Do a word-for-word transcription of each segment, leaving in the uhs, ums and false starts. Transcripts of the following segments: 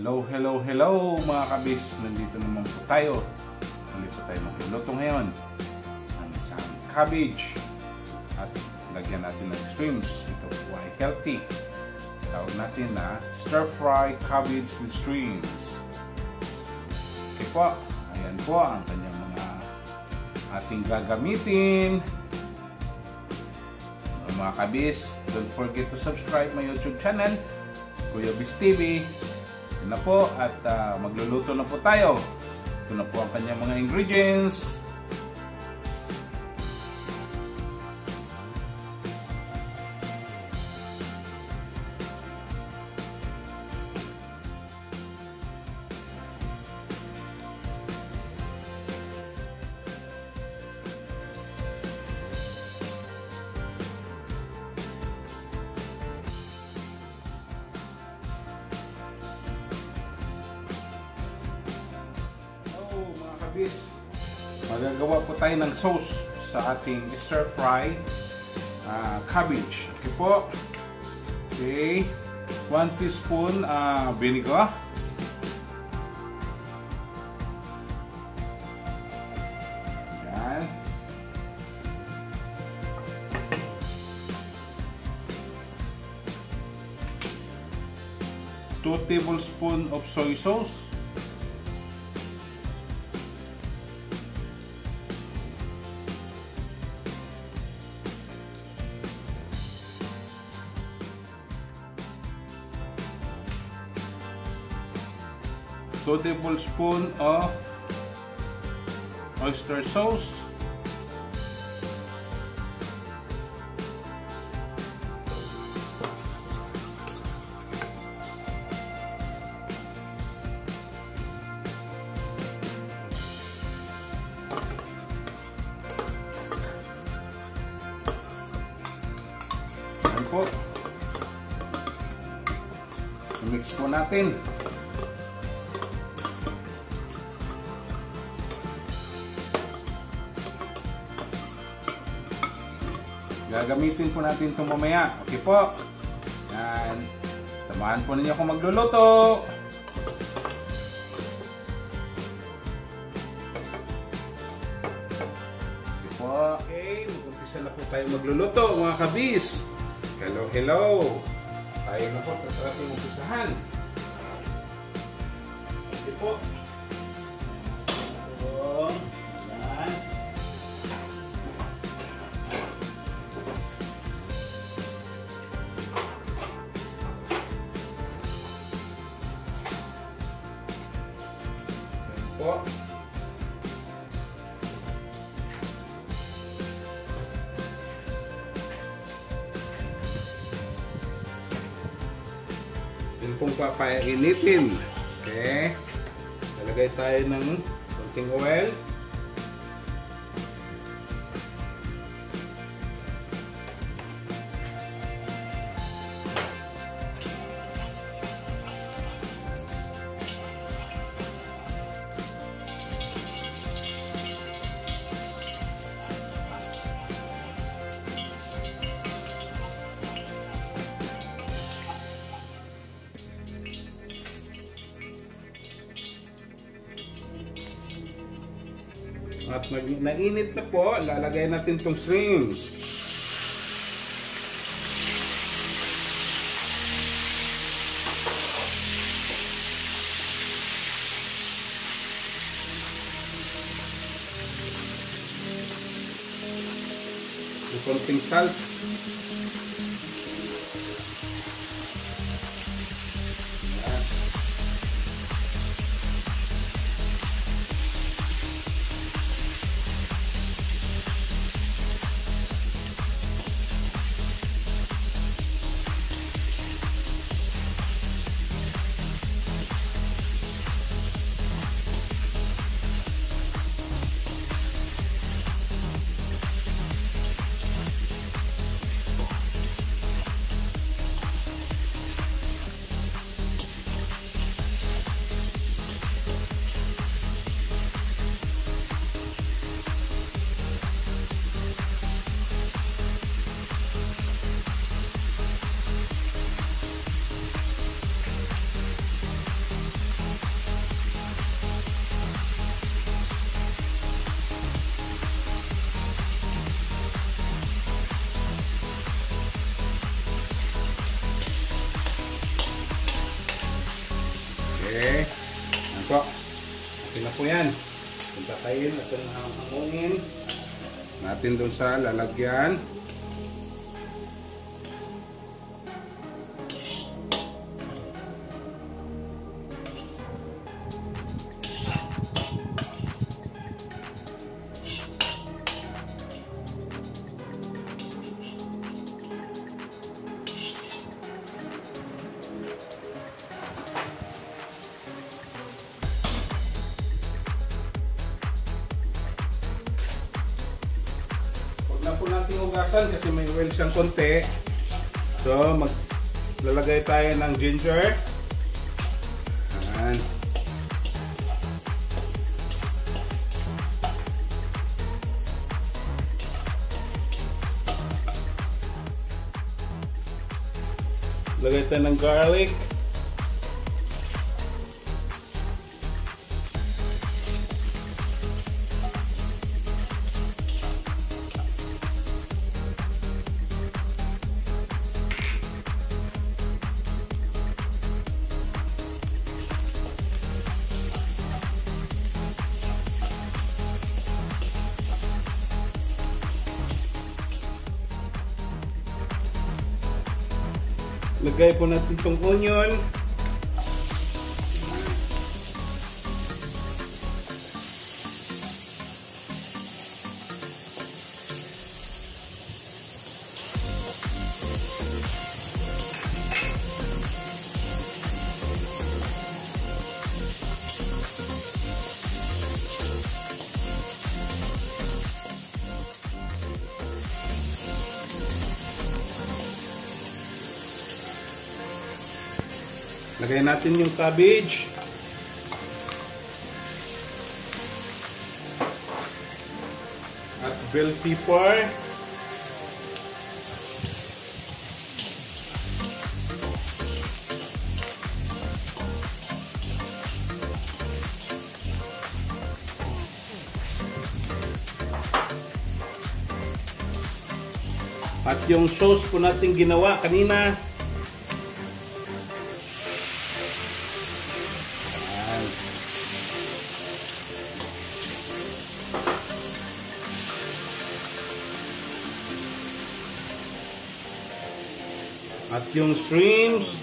Hello, hello, hello mga kabis. Nandito naman po tayo. Muli po tayo magluluto ngayon ng isang cabbage at lagyan natin ng shrimps. Ito po ay healthy. Tawag natin na stir-fry cabbage with shrimps. Okay po, ayan po ang kanyang mga ating gagamitin. Mga kabis, don't forget to subscribe my YouTube channel, Kuya Biz T V. Ito na po at uh, magluluto na po tayo. Ito na po ang kanyang mga ingredients. Magagawa po tayo ng sauce sa ating stir-fry uh, cabbage. Okay po. Okay. one teaspoon uh, vinegar. Yan. two tablespoons of soy sauce. two tablespoons of oyster sauce. Ayan po. I-mix po natin. Gagamitin po natin ito mamaya. Okay po. Yan. Samahan po ninyo akong magluluto. Okay po. Okay. Mag-umpisa na po tayo magluluto mga kabis. Hello, hello. Tayo na po. Tapos ating umpisahan. Okay po. So, yan. Po. Yung pong papainitin. Okay. Lalagay tayo ng konting oil. At nainit na po, lalagay natin itong shrimps. Konting salt. po yan. Pagkakain at hangangin natin doon sa lalagyan. Na po natin hugasan kasi may oil siyang konti. So, maglalagay tayo ng ginger. Ayan. Lagay tayo ng garlic. Lagay po natin itong onion. Lagay natin yung cabbage. At bell pepper. At yung sauce po natin ginawa kanina. At yung shrimps.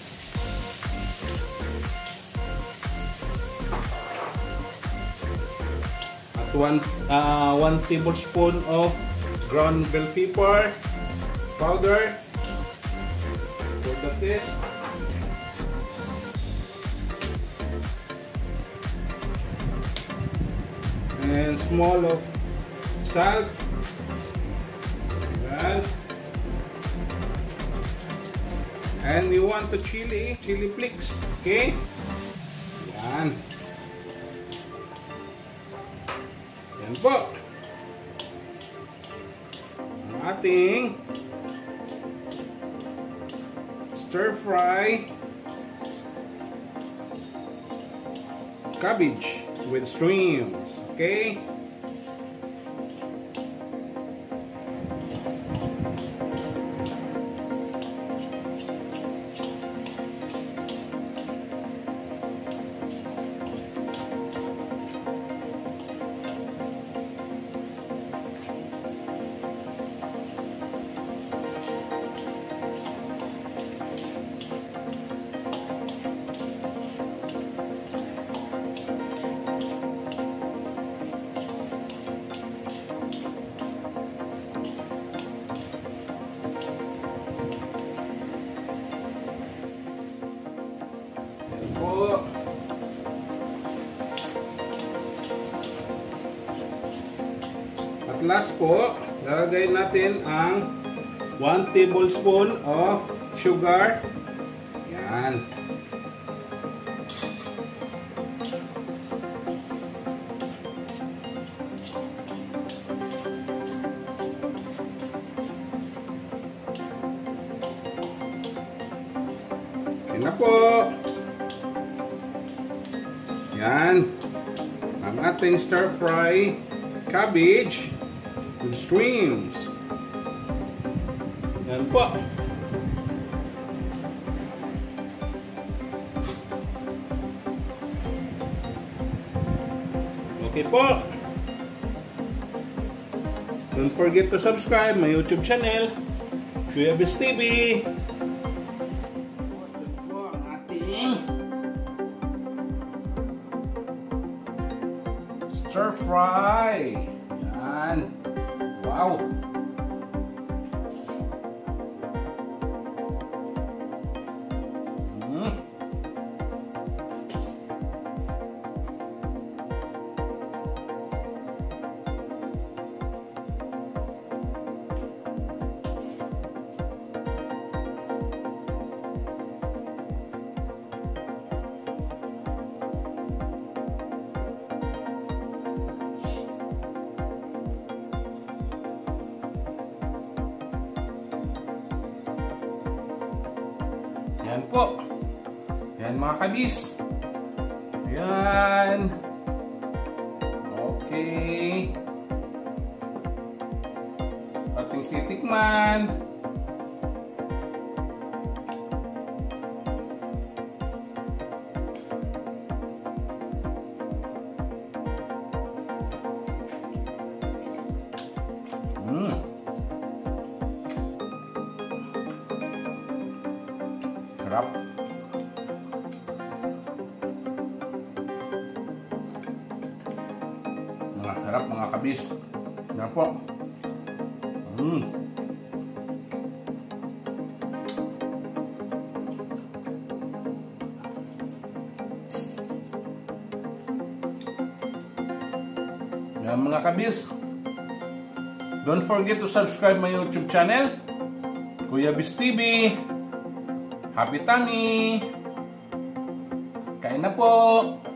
At one, uh, one tablespoon of ground bell pepper powder for the taste. And small of salt. Ayan. And we want the chili, chili flakes, okay? Yan. Yan po. Ang ating stir fry cabbage with shrimps, okay? Po. At last po, lalagay natin ang one tablespoon of sugar. Yan. Yan na po. Yan. Ang ating stir fry cabbage with shrimps. Yan po. Okay po. Don't forget to subscribe my YouTube channel, Kuya Bis T V. Ito po ang ating stir fry. Yan. Wow. Mm. Yan po. Yan mga kabis. Yan. Okay. Ating titikman. Mm. Sarap. Mga sarap mga kabis. Yan po. Mm. Yan mga kabis. Don't forget to subscribe my YouTube channel, Kuya Bis T V. Happy tummy! Kain na po!